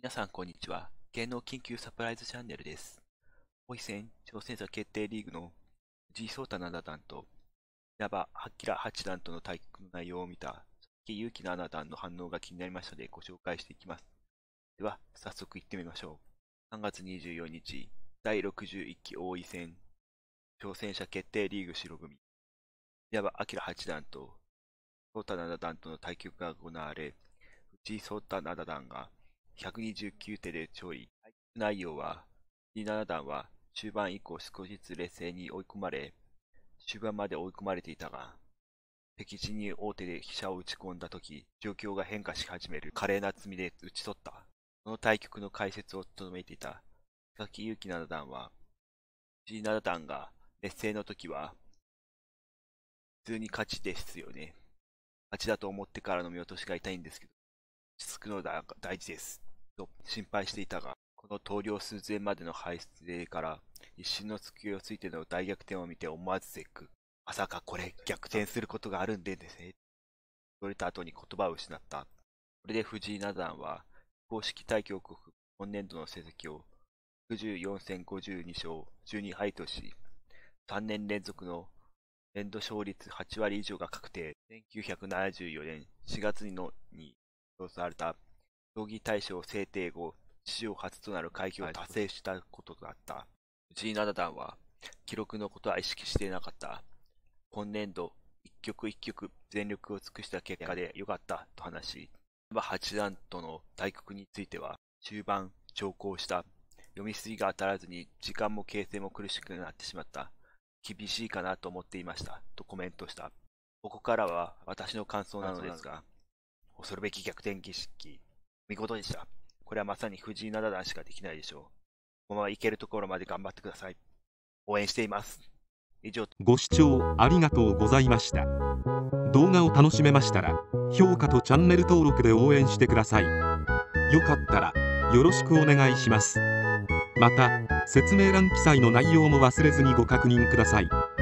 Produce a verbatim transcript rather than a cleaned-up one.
皆さんこんにちは。芸能緊急サプライズチャンネルです。王位戦挑戦者決定リーグの藤井聡太七段と稲葉陽八段との対局の内容を見た佐々木勇気七段の反応が気になりましたのでご紹介していきます。では早速行ってみましょう。さんがつにじゅうよっかだいろくじゅういっき王位戦挑戦者決定リーグ白組稲葉陽八段と聡太七段との対局が行われ、藤井聡太七段がひゃくにじゅうきゅうてで勝利。内容は、藤井七段は中盤以降少しずつ劣勢に追い込まれ、終盤まで追い込まれていたが、敵陣に大手で飛車を打ち込んだとき、状況が変化し始める華麗な詰みで打ち取った。この対局の解説を務めていた佐々木勇気七段は、藤井七段が劣勢のときは、普通に勝ちですよね。勝ちだと思ってからの見落としが痛いんですけど、落ち着くのが大事です。と心配していたが、この投了数前までの敗勢から一瞬の隙をついての大逆転を見て思わず絶句。まさかこれ逆転することがあるんでですね。取れた後に言葉を失った。これで藤井七段は公式対局今年度の成績をろくじゅうよんせんごじゅうに勝じゅうに敗とし、さんねん連続の年度勝率はちわり以上が確定。せんきゅうひゃくななじゅうよねんしがつのに表された将棋大賞制定後、史上初となる快挙を達成したこととなった。藤井七段は記録のことは意識していなかった。今年度、一局一局全力を尽くした結果で良かったと話し、稲葉八段との対局については、中盤、長考した。読み筋が当たらずに時間も形勢も苦しくなってしまった。厳しいかなと思っていました。とコメントした。ここからは私の感想なのですが、恐るべき逆転儀式、見事でした。これはまさに藤井七段しかできないでしょう。このままいけるところまで頑張ってください。応援しています。以上。 ご視聴ありがとうございました。動画を楽しめましたら、評価とチャンネル登録で応援してください。よかったらよろしくお願いします。また、説明欄記載の内容も忘れずにご確認ください。